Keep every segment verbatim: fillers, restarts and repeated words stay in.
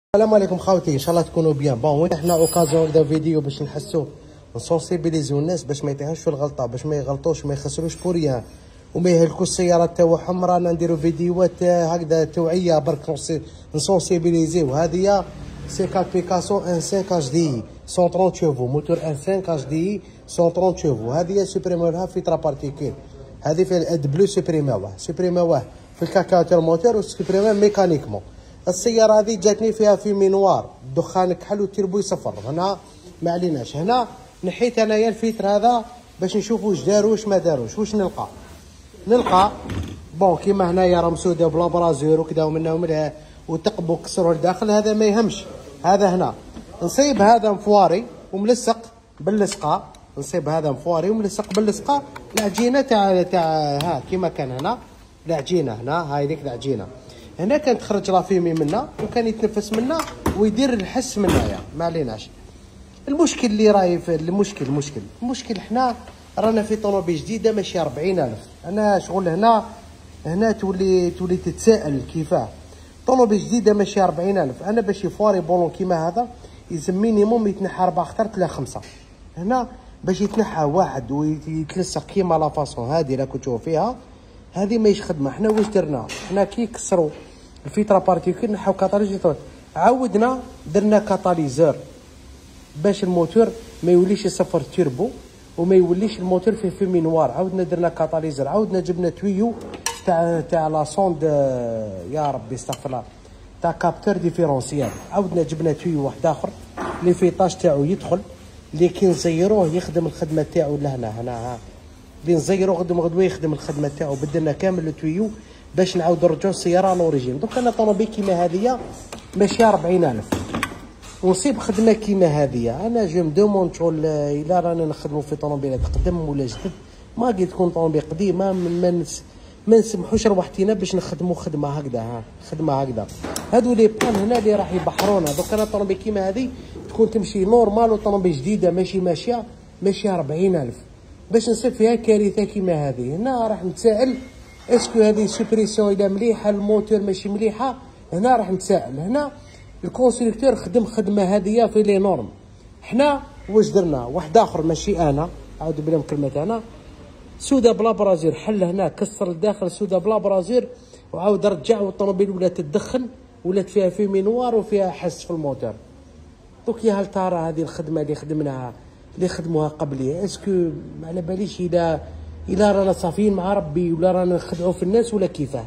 السلام عليكم خوتي، ان شاء الله تكونوا بيان. بون وين احنا اوكازيون هذا فيديو باش نحسوا نسونسيبيليزيو الناس باش ما يطيحوش في الغلطه، باش ما يغلطوش ما يخسروش بوريان وما يهلكوش السيارات تاعهم. رانا نديروا فيديوهات هكذا توعيه برك نسونسيبيليزيو. هذه سي كات بيكاسو ان خمسة اتش دي مية وثلاثين شوفو، موتور ان خمسة اتش دي مية وثلاثين شوفو. هذه سوبريموها فيترا بارتيكول، هذه في الاد بلو سوبريموها سوبريموها في الكاكاتور موتور وسوبريموها ميكانيكمون. السياره هذه جاتني فيها في مينوار، الدخان كحل والتربو يصفر. هنا ما عليناش، هنا نحيت انايا الفيتر هذا باش نشوف واش داروا واش ما داروش. واش نلقى نلقى بون كيما هنايا راه مسوده بلا برازور وكذا ومنها ومنها وتقبوا كسروا لداخل. هذا ما يهمش، هذا هنا نصيب هذا مفواري وملصق باللصقه، نصيب هذا مفواري وملصق باللصقه. العجينه تاع تاع ها كيما كان هنا العجينه، هنا هاي ديك العجينه هنا كان تخرج لافيمي منا وكان يتنفس منا ويدير الحس منايا. ما عليناش. المشكل اللي راهي في المشكل المشكل المشكل حنا رانا في طوموبيل جديده ماشي أربعين ألف. انا شغل هنا هنا تولي تولي تتساءل كيفاه طوموبيل جديده ماشي أربعين ألف. انا باش يفواري بولون كيما هذا يلزم مينيموم يتنحى أربعة خطر تلا خمسة. هنا باش يتنحى واحد ويتلصق كيما لا فاصون هذه راكو تشوفوا فيها، هذه ماهيش خدمه. حنا واش درنا؟ حنا كي كسروا الفيترا بارتيكول نحاو كاتاليزور، عاودنا درنا كاتاليزور باش الموتور ما يوليش يصفر تيربو وما يوليش الموتور فيه فيمي نوار. عاودنا درنا كاتاليزور، عاودنا جبنا تويو تاع تاع لا سوند يا ربي استغفر الله تاع كابتور ديفيرونسيال. عاودنا جبنا تويو واحد اخر لي فيطاج تاعو يدخل، اللي كي نزيروه يخدم الخدمه تاعو لهنا. هنا ها اللي نزيروه غدوه غدوه يخدم الخدمه تاعو. بدلنا كامل التويو باش نعاودو نرجعو السياره لوريجين. دوك انا طوموبيل كيما هذيا ماشي أربعين ألف ونصيب خدمه كيما هذيا. انا جو مدوموند شغل الا رانا نخدمو في طوموبيلات قدم ولا جدد، ما قد تكون طوموبيل قديمه ما ما نسمحوش رواحتينا باش نخدمو خدمه هكذا. ها خدمه هكذا هادو لي بان هنا اللي راح يبحرونا. دوك انا طوموبيل كيما هذه تكون تمشي نورمال وطوموبيل جديده ماشي ماشيه ماشي أربعين ألف باش نصيب فيها كارثه كيما هذه. هنا راح نتسائل اسكو هذه سوبريسيون الى مليحه الموتور ماشي مليحه. هنا راح نتسائل. هنا الكونستركتور خدم خدمه هذه في لي نورم. حنا واش درنا؟ واحد اخر ماشي انا، عاود بلهم كلمه انا، سودا بلا برازير حل هنا كسر الداخل سودا بلا برازير وعاود رجع والطوموبيل ولات تدخن ولات فيها فيمي نوار وفيها حس في الموتور. دوك يا هل ترى هذه الخدمه اللي خدمناها اللي خدموها قبلي اسكو ما على باليش الى الى رانا صافيين مع ربي ولا رانا نخدعوا في الناس ولا كيفاه؟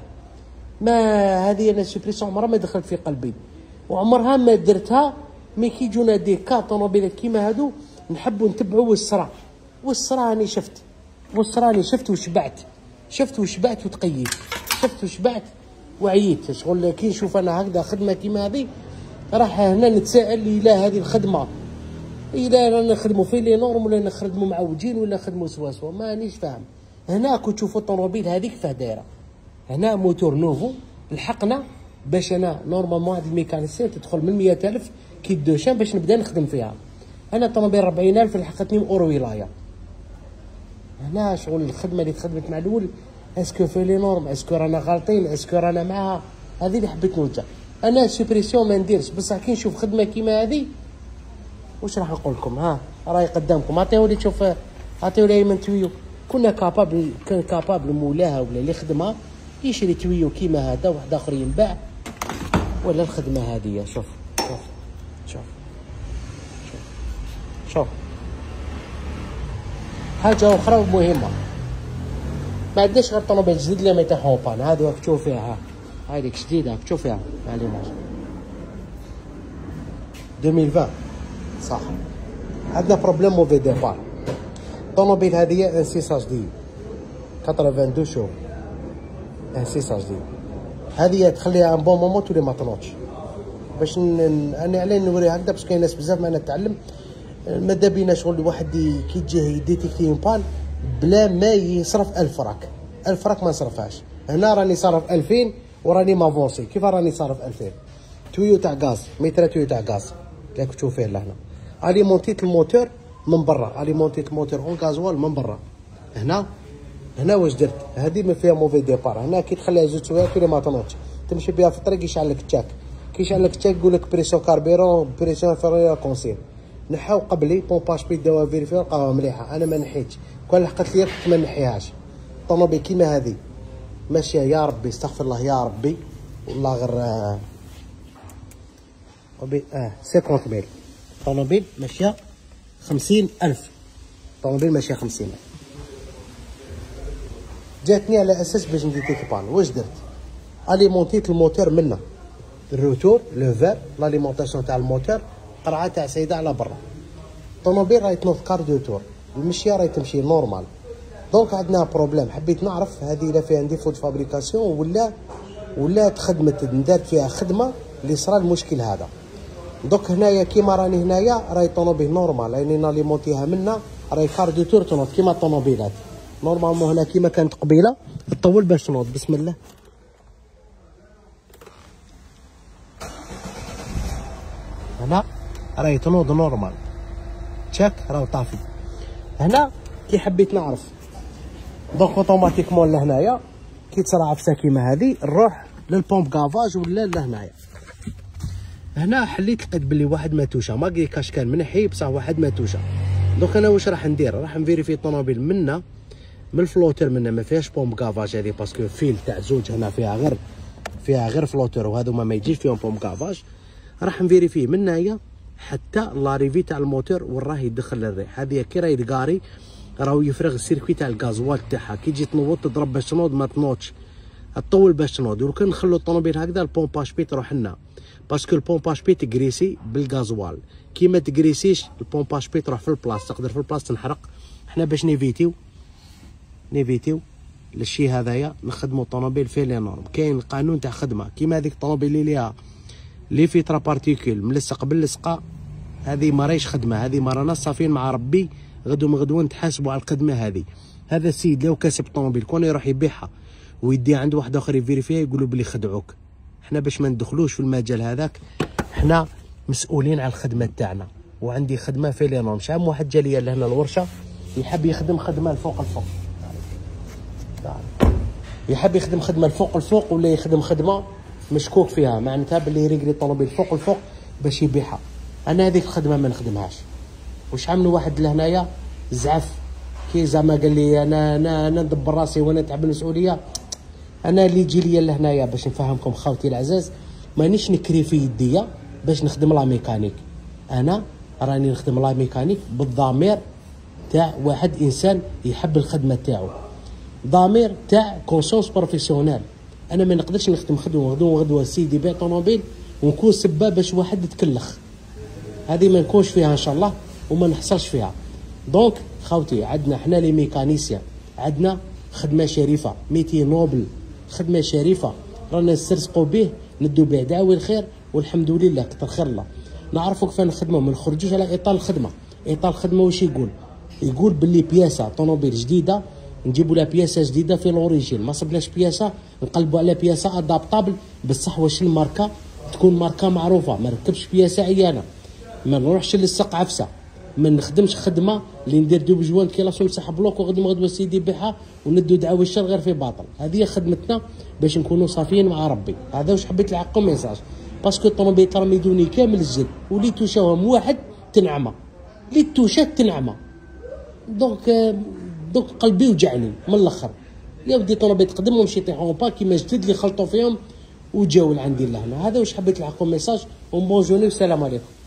ما هذه انا سوبريسيون عمرها ما دخلت في قلبي وعمرها ما درتها. مي كي يجونا دي كا طوموبيلات كيما هادو نحبوا نتبعوا والصرا والصرا راني شفت والصرا راني شفت وشبعت شفت وشبعت وتقيت شفت وشبعت وعييت. شغل كي نشوف انا هكذا خدمه كيما هذه راح هنا نتساءل الى هذه الخدمه إلا رانا نخدمو في لي نورم ولا نخدمو معوجين ولا نخدمو سوا سوا مانيش فاهم. هنا كي تشوفوا الطوموبيل هذيك فاه دايره. هنا موتور نوفو لحقنا باش انا نورمالمون هذه الميكانيسيه تدخل من مئة ألف كي دوشان باش نبدا نخدم فيها. انا طوموبيل أربعين ألف لحقتني اورو ولايه. هنا شغل الخدمه اللي تخدمت مع الاول اسكو في لي نورم اسكو رانا غالطين اسكو رانا معاها. هذه اللي حبيت نوجه. انا سوبريسيون ما نديرش بصح كي نشوف خدمه كيما هذه واش راح نقول لكم؟ ها راهي قدامكم. عطيولي تشوف عطيولي من تويو. كنا كابابل كان كابابل مولاها ولا اللي خدمها يشري تويو كيما هذا واحد اخر ينباع ولا الخدمه هذه. شوف شوف شوف شوف شوف حاجه اخرى مهمه ما عندناش غير طوموبيل جديد اللي ما يطيحوا بان. هذا راك تشوف فيها ها هذيك جديده راك تشوف فيها ما عليناش ألفين وعشرين صح. عندنا بروبليم موفي ديبار. الطوموبيل هذه ان ستة اتش دي اثنين وثمانين شهور ان ستة اتش دي. هذه تخليها ان بون مومون تولي ما تنوضش. باش انا علاه نوري هكذا باش كاين ناس بزاف معنا نتعلم ماذا بينا شغل واحد كي يجيه يديتيكتي اون بان بلا ما يصرف ألف فراك. ألف فراك ما نصرفهاش. هنا راني صارف ألفين وراني مافونسي. كيف راني صارف ألفين؟ تويو تاع غاز متر تويو تاع غاز راك تشوف فيه لهنا. اليمونتيت الموتور من برا، اليمونتيت الموتور اون غازوال من برا. هنا هنا واش درت؟ هذه ما فيها موفي ديبار. هنا كي تخليها زوج سوايع كي ما تنوضش تمشي بها في الطريق يشعل لك التشاك. كيش عندك تاك يقول لك بريسيون كاربيرون بريسيون انفيريور كونسيل. نحاو قبلي بومباج بي داوها فيريفي لقاوها مليحه، انا ما نحيتش، كون لحقت لي ما نحيهاش. طوموبيل كيما هذه ماشيه يا ربي استغفر الله يا ربي والله غير آه اه خمسين ميل. طوموبيل ماشيه خمسين ألف، طوموبيل ماشيه خمسين ألف. جاتني على اساس باش ندير تيكبان. واش درت؟ اليمونتيت الموتور منا الروتور لو فير لاليمونطاسيون تاع الموتور قرعه تاع سيده على برا. الطوموبيل راهي تنوض كار دو تور، المشيه راهي تمشي نورمال. دونك عندنا بروبليم، حبيت نعرف هذه الا فيها ديفو دو فابريكاسيون ولا ولا تخدمت ندارت فيها خدمه اللي صرا المشكل هذا. دوك هنايا كيما راني هنايا راهي طوموبيل نورمال، راني ناليمونتيها منا راهي كار دو تور تنوض كيما الطوموبيلات نورمالمون. هنا كيما كانت قبيله تطول باش تنوض. بسم الله. هنا راهي تنوض نورمال، تشاك راهو طافي. هنا كي حبيت نعرف دونك اوتوماتيكمون لهنايا كي تصرا عفسه كيما هذه نروح للبومب كافاج ولا لهنايا. هنا حليت لقيت بلي واحد ما توشا، ما قري كاش كان منحي بصح واحد ما توشا. دونك انا واش راح ندير؟ راح نفيريفي الطوموبيل منا من الفلوتر منا ما فيهاش بومب كافاج هذه باسكو فيل تاع زوج هنا فيها غير فيها غير فلوتر وهذوما ما يجيش فيهم بومب كافاج. راح نفيريفيه من هنايا حتى لاريفي تاع الموتور وين راه يدخل الريح. هذه كي راهي تقاري راهو يفرغ السيركوي تاع الغازوال تاعها، كي تجي تنوض تضرب باش تنوض ما تنوضش، تطول باش تنوض. ولو كان نخلو الطوموبيل هكذا البومباج بي تروح لنا باسكو البومباج بي تكريسي بالغازوال، كي ما تكريسيش البومباج بي تروح في البلاص، تقدر في البلاص تنحرق. حنا باش نيفيتيو نيفيتيو للشي هذايا نخدمو الطوموبيل في لي نورم. كاين قانون تاع خدمه كيما هذيك الطوموبيل اللي ليها لي فيترا بارتيكول ملصق باللصقه، هذه ما راهيش خدمه، هذه ما رانا صافيين مع ربي غدو من غدوه نتحاسبوا على الخدمه هذه. هذا السيد لو كاسب طوموبيل كون يروح يبيعها ويديها عند واحد اخر يفيريفيها يقولوا بلي خدعوك. حنا باش ما ندخلوش في المجال هذاك، حنا مسؤولين على الخدمه تاعنا. وعندي خدمه في لي نورم. شحال واحد جا ليا لهنا الورشه يحب يخدم خدمه الفوق الفوق، يحب يخدم خدمه الفوق الفوق ولا يخدم خدمه مشكوك فيها معناتها باللي يريقلي الطوموبيل فوق الفوق باش يبيعها. انا هذيك الخدمه ما نخدمهاش. واش عملوا واحد لهنايا زعف كي زعما قال لي انا انا انا ندبر راسي وانا نتعب المسؤوليه. انا اللي يجي لي لهنايا باش نفهمكم خوتي العزاز مانيش نكري في يديا باش نخدم لا ميكانيك، انا راني نخدم لا ميكانيك بالضمير تاع واحد انسان يحب الخدمه تاعو، ضمير تاع كونسونس بروفيسيونيل. انا ما نقدرش نخدم خدمه غدوه غدوه سيدي بيع طوموبيل ونكون سباب باش واحد يتكلخ، هذه ما نكونش فيها ان شاء الله وما نحصلش فيها. دونك خوتي عندنا حنا لي ميكانيسيان عندنا خدمه شريفه، ميتي نوبل، خدمه شريفه رانا نسترزقوا به، ندو به دعوي الخير والحمد لله كتر خير الله. نعرفوا كيف نخدموا، ما نخرجوش على اطار الخدمه. اطار الخدمه واش يقول؟ يقول باللي بياسه طوموبيل جديده نجيبوا لها بياسه جديده في لوريجين، ما صبناش بياسه نقلبوا على بياسه ادابطابل بصح واش الماركه تكون ماركه معروفه، ما نركبش بياسه عيانه، ما نروحش للسق عفسه، ما نخدمش خدمه اللي ندير دوب جوان كيلاسيون نمسح بلوك وغدوه غدوه سيدي بيعها وندو دعوي الشر غير في باطل. هذه هي خدمتنا باش نكونوا صافيين مع ربي. هذا واش حبيت نعقم ميساج باسكو الطوموبيل ترميدوني كامل الزد واللي توشاهم واحد تنعمه، اللي توشات تنعمه. دونك دونك قلبي وجعني من الاخر يا ودي طوموبيل تقدم ومشي يطيحوا با كيما جدد اللي خلطوا فيهم وجاو لعندي لهنا. هذا واش حبيت نعقم ميساج وبون جوني والسلام عليكم.